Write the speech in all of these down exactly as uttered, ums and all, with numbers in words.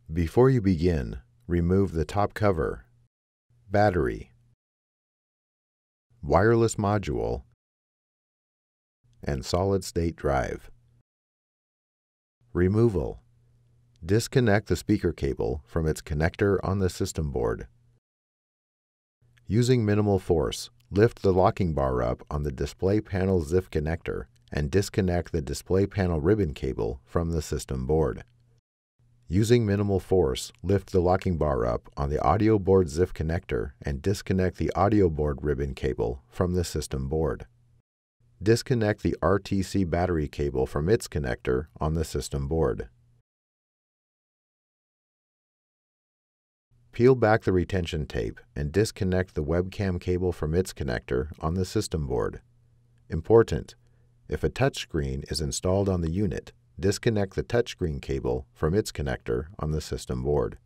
Before you begin, remove the top cover, battery, wireless module, and solid-state drive. Removal. Disconnect the speaker cable from its connector on the system board. Using minimal force, lift the locking bar up on the display panel Z I F connector and disconnect the display panel ribbon cable from the system board. Using minimal force, lift the locking bar up on the audio board Z I F connector and disconnect the audio board ribbon cable from the system board. Disconnect the R T C battery cable from its connector on the system board. Peel back the retention tape and disconnect the webcam cable from its connector on the system board. Important: if a touchscreen is installed on the unit, disconnect the touchscreen cable from its connector on the system board.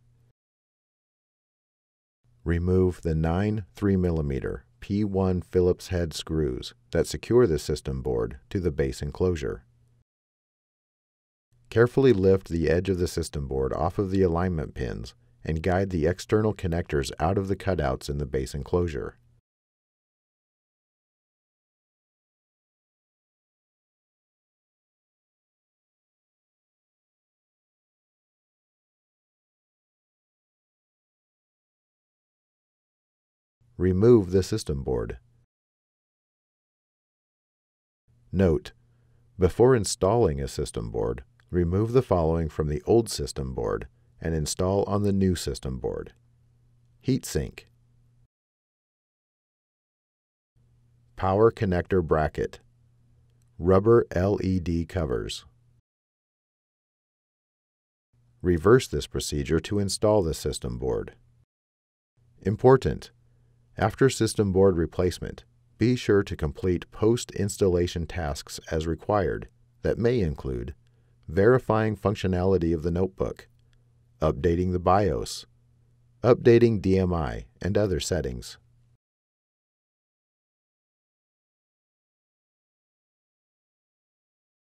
Remove the nine three millimeter P one Phillips head screws that secure the system board to the base enclosure. Carefully lift the edge of the system board off of the alignment pins and guide the external connectors out of the cutouts in the base enclosure. Remove the system board. Note: before installing a system board, remove the following from the old system board and install on the new system board. Heatsink, power connector bracket, rubber L E D covers. Reverse this procedure to install the system board. Important: after system board replacement, be sure to complete post-installation tasks as required that may include verifying functionality of the notebook, updating the BIOS, updating D M I and other settings.